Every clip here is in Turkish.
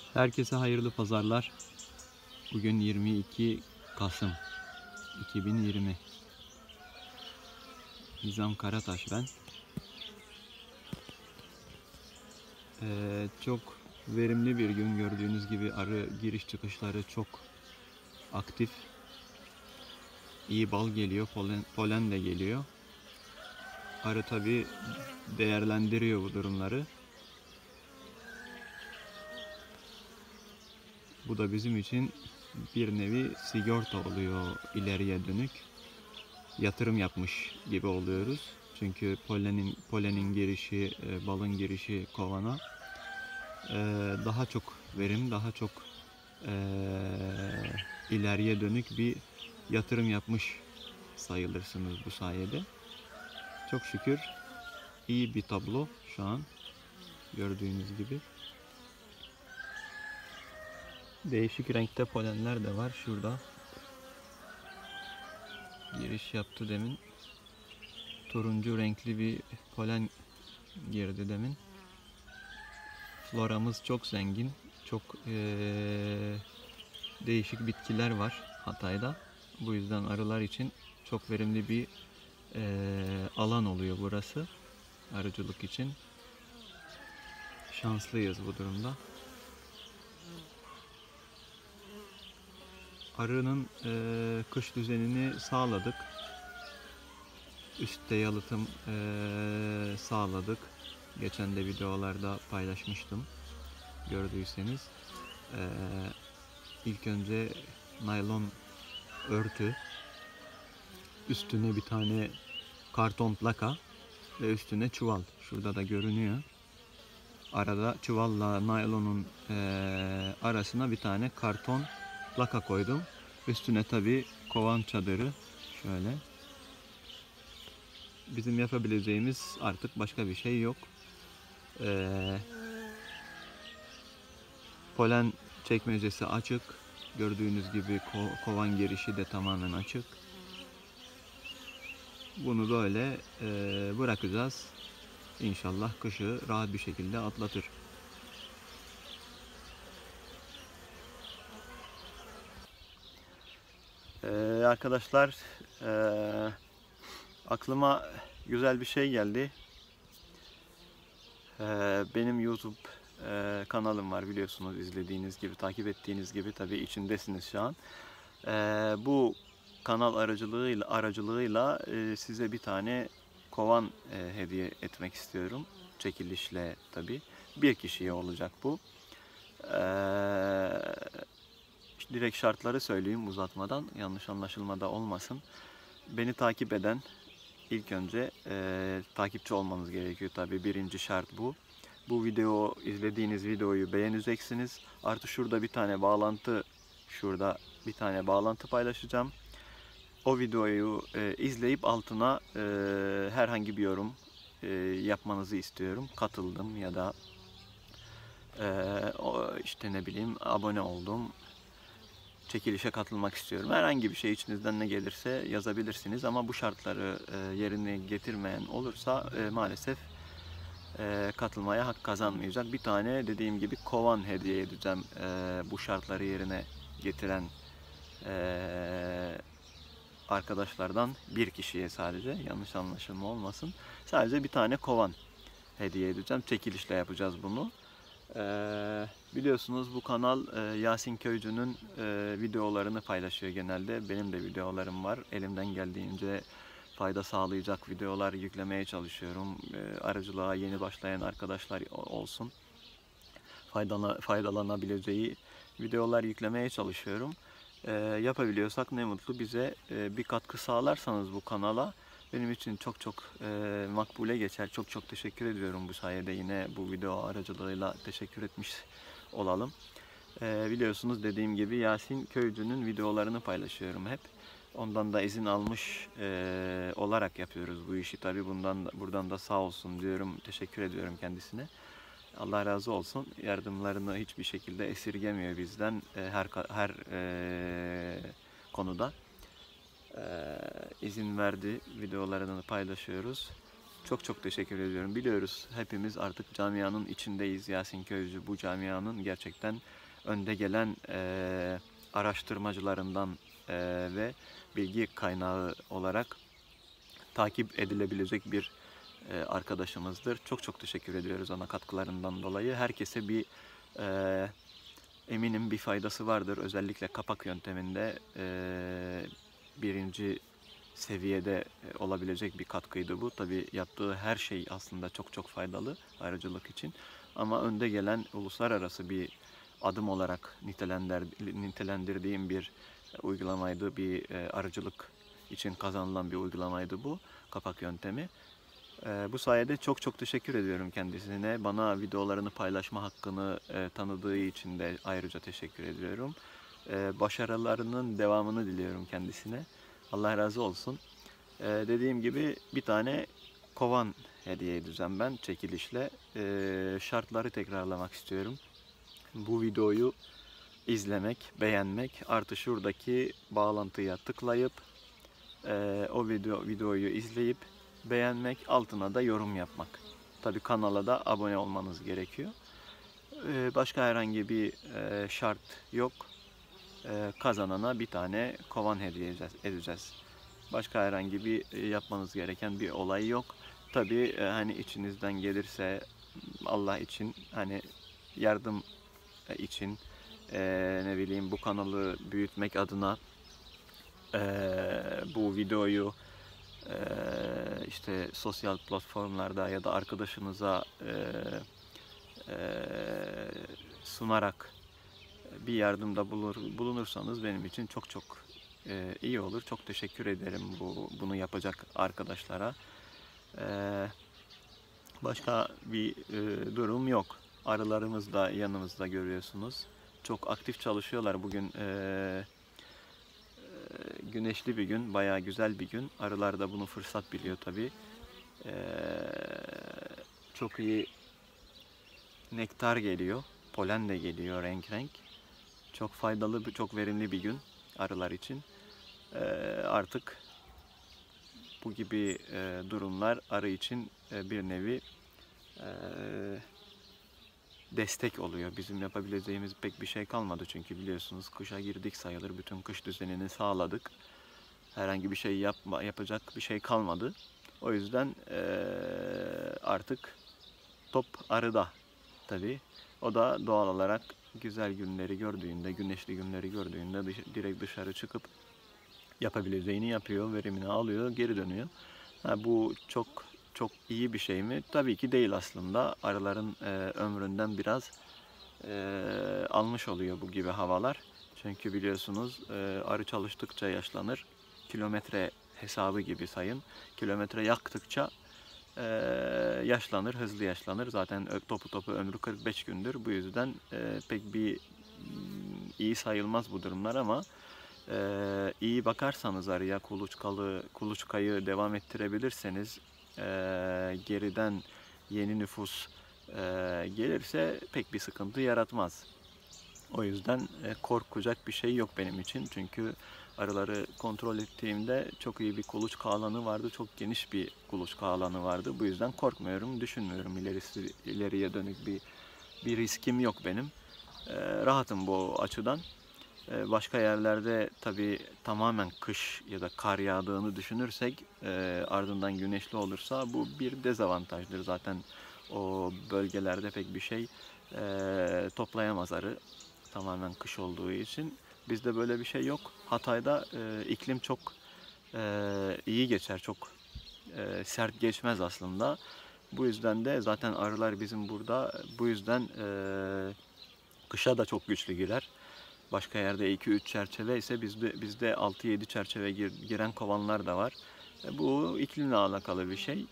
Herkese hayırlı pazarlar. Bugün 22 Kasım 2020. Nizam Karataş ben. Çok verimli bir gün, gördüğünüz gibi arı giriş çıkışları çok aktif. İyi bal geliyor, polen de geliyor. Arı tabi değerlendiriyor bu durumları. Bu da bizim için bir nevi sigorta oluyor ileriye dönük. Yatırım yapmış gibi oluyoruz. Çünkü polenin girişi, balın girişi kovana daha çok verim, daha çok ileriye dönük bir yatırım yapmış sayılırsınız bu sayede. Çok şükür iyi bir tablo şu an gördüğünüz gibi. Değişik renkte polenler de var şurada. Giriş yaptı demin. Turuncu renkli bir polen girdi demin. Floramız çok zengin. Çok değişik bitkiler var Hatay'da. Bu yüzden arılar için çok verimli bir alan oluyor burası. Arıcılık için. Şanslıyız bu durumda. Arının kış düzenini sağladık. Üstte yalıtım sağladık. Geçen de videolarda paylaşmıştım. Gördüyseniz. İlk önce naylon örtü, üstüne bir tane karton plaka ve üstüne çuval. Şurada da görünüyor. Arada çuvalla naylonun arasına bir tane karton plaka koydum. Üstüne tabi kovan çadırı şöyle. Bizim yapabileceğimiz artık başka bir şey yok. Polen çekmecesi açık. Gördüğünüz gibi kovan girişi de tamamen açık. Bunu böyle bırakacağız. İnşallah kışı rahat bir şekilde atlatır. Arkadaşlar, aklıma güzel bir şey geldi. Benim YouTube kanalım var, biliyorsunuz, izlediğiniz gibi, takip ettiğiniz gibi, tabii içindesiniz şu an. Bu kanal aracılığıyla size bir tane kovan hediye etmek istiyorum. Çekilişle tabii. Bir kişiye olacak bu. Direkt şartları söyleyeyim uzatmadan, yanlış anlaşılma da olmasın. Beni takip eden, ilk önce takipçi olmanız gerekiyor tabii. Birinci şart bu. Bu izlediğiniz videoyu beğeneceksiniz. Artı şurada bir tane bağlantı paylaşacağım. O videoyu izleyip altına herhangi bir yorum yapmanızı istiyorum. Katıldım ya da işte ne bileyim, abone oldum, çekilişe katılmak istiyorum. Herhangi bir şey içinizden ne gelirse yazabilirsiniz, ama bu şartları yerine getirmeyen olursa maalesef katılmaya hak kazanmayacak. Bir tane, dediğim gibi, kovan hediye edeceğim bu şartları yerine getiren arkadaşlardan bir kişiye, sadece yanlış anlaşılma olmasın. Sadece bir tane kovan hediye edeceğim. Çekilişle yapacağız bunu. Biliyorsunuz bu kanal Yasin Köycü'nün videolarını paylaşıyor genelde. Benim de videolarım var. Elimden geldiğince fayda sağlayacak videolar yüklemeye çalışıyorum. Arıcılığa yeni başlayan arkadaşlar olsun, faydalanabileceği videolar yüklemeye çalışıyorum. Yapabiliyorsak ne mutlu bize. Bir katkı sağlarsanız bu kanala benim için çok çok makbule geçer. Çok çok teşekkür ediyorum bu sayede. Yine bu video aracılığıyla teşekkür etmiş olalım. Biliyorsunuz, dediğim gibi, Yasin Köycü'nün videolarını paylaşıyorum hep. Ondan da izin almış olarak yapıyoruz bu işi. Tabii buradan da sağ olsun diyorum. Teşekkür ediyorum kendisine. Allah razı olsun. Yardımlarını hiçbir şekilde esirgemiyor bizden her konuda. İzin verdi, videolarını paylaşıyoruz. Çok çok teşekkür ediyorum. Biliyoruz hepimiz artık camianın içindeyiz. Yasin Köycü bu camianın gerçekten önde gelen araştırmacılarından ve bilgi kaynağı olarak takip edilebilecek bir arkadaşımızdır. Çok çok teşekkür ediyoruz ona katkılarından dolayı. Herkese eminim bir faydası vardır. Özellikle kapak yönteminde birinci seviyede olabilecek bir katkıydı bu. Tabii yaptığı her şey aslında çok çok faydalı arıcılık için. Ama önde gelen uluslararası bir adım olarak nitelendirdiğim bir uygulamaydı. Bir arıcılık için kazanılan bir uygulamaydı bu kapak yöntemi. Bu sayede çok çok teşekkür ediyorum kendisine. Bana videolarını paylaşma hakkını tanıdığı için de ayrıca teşekkür ediyorum. Başarılarının devamını diliyorum kendisine. Allah razı olsun. Dediğim gibi bir tane kovan hediye edeceğim ben çekilişle. Şartları tekrarlamak istiyorum. Bu videoyu izlemek, beğenmek, artı şuradaki bağlantıya tıklayıp o videoyu izleyip beğenmek, altına da yorum yapmak. Tabii kanala da abone olmanız gerekiyor. Başka herhangi bir şart yok. Kazanana bir tane kovan hediye edeceğiz. Başka herhangi bir yapmanız gereken bir olay yok. Tabii hani içinizden gelirse Allah için, hani yardım için, ne bileyim bu kanalı büyütmek adına bu videoyu işte sosyal platformlarda ya da arkadaşınıza sunarak bir yardımda bulunursanız benim için çok çok iyi olur. Çok teşekkür ederim bunu yapacak arkadaşlara. Başka bir durum yok. Arılarımız da yanımızda görüyorsunuz. Çok aktif çalışıyorlar. Bugün güneşli bir gün, bayağı güzel bir gün. Arılar da bunu fırsat biliyor tabii. Çok iyi nektar geliyor, polen de geliyor renk renk. Çok faydalı, çok verimli bir gün arılar için. Artık bu gibi durumlar arı için bir nevi destek oluyor. Bizim yapabileceğimiz pek bir şey kalmadı çünkü biliyorsunuz kışa girdik sayılır. Bütün kış düzenini sağladık. Herhangi bir şey yapacak bir şey kalmadı. O yüzden artık top arıda tabii. O da doğal olarak güzel günleri gördüğünde, güneşli günleri gördüğünde direkt dışarı çıkıp yapabileceğini yapıyor, verimini alıyor, geri dönüyor. Bu çok çok iyi bir şey mi? Tabii ki değil aslında. Arıların ömründen biraz almış oluyor bu gibi havalar. Çünkü biliyorsunuz arı çalıştıkça yaşlanır. Kilometre hesabı gibi sayın. Kilometre yaktıkça yaşlanır, hızlı yaşlanır. Zaten topu ömrü 45 gündür. Bu yüzden pek iyi sayılmaz bu durumlar ama iyi bakarsanız arıya kuluçkayı devam ettirebilirseniz geriden yeni nüfus gelirse pek bir sıkıntı yaratmaz. O yüzden korkacak bir şey yok benim için. Çünkü arıları kontrol ettiğimde çok iyi bir kuluçka alanı vardı. Çok geniş bir kuluçka alanı vardı. Bu yüzden korkmuyorum, düşünmüyorum. İleriye dönük bir riskim yok benim. Rahatım bu açıdan. Başka yerlerde tabii tamamen kış ya da kar yağdığını düşünürsek ardından güneşli olursa bu bir dezavantajdır. Zaten o bölgelerde pek bir şey toplayamaz arı. Tamamen kış olduğu için. Bizde böyle bir şey yok. Hatay'da iklim çok iyi geçer. Çok sert geçmez aslında. Bu yüzden de zaten arılar bizim burada bu yüzden kışa da çok güçlü girer. Başka yerde 2-3 çerçeve ise bizde 6-7 çerçeve giren kovanlar da var. Bu iklimle alakalı bir şey.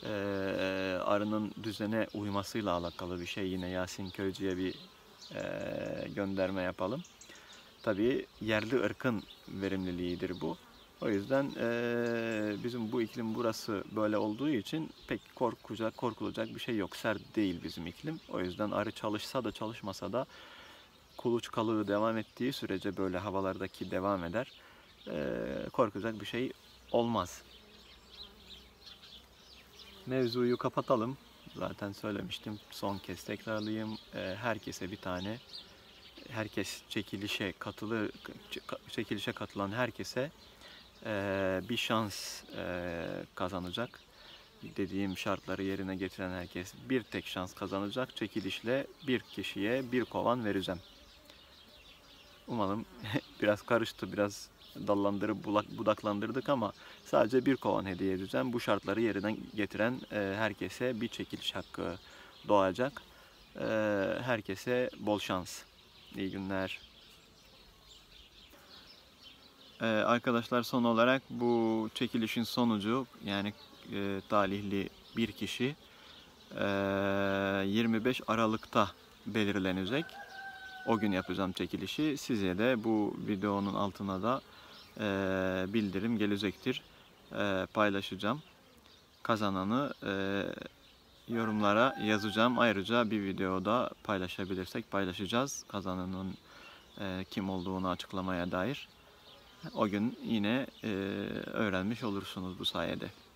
Arının düzene uymasıyla alakalı bir şey. Yine Yasin Köycü'ye bir gönderme yapalım. Tabii yerli ırkın verimliliğidir bu. O yüzden bizim bu iklim burası böyle olduğu için pek korkulacak bir şey yok. Sert değil bizim iklim. O yüzden arı çalışsa da çalışmasa da kuluçkalığı devam ettiği sürece böyle havalardaki devam eder. Korkacak bir şey olmaz. Mevzuyu kapatalım. Zaten söylemiştim. Son kez tekrarlayayım. Herkese bir tane, herkes çekilişe katılan herkese bir şans kazanacak. Dediğim şartları yerine getiren herkes bir tek şans kazanacak. Çekilişle bir kişiye bir kovan vereceğim. Umarım biraz karıştı, biraz dallandırıp budaklandırdık ama sadece bir kovan hediye edeceğim. Bu şartları yerine getiren herkese bir çekiliş hakkı doğacak. Herkese bol şans. İyi günler. Arkadaşlar, son olarak bu çekilişin sonucu, yani talihli bir kişi 25 Aralık'ta belirlenecek. O gün yapacağım çekilişi. Size de bu videonun altına da bildirim gelecektir. Paylaşacağım. Kazananı yorumlara yazacağım. Ayrıca bir videoda paylaşabilirsek paylaşacağız. Kazananın kim olduğunu açıklamaya dair. O gün yine öğrenmiş olursunuz bu sayede.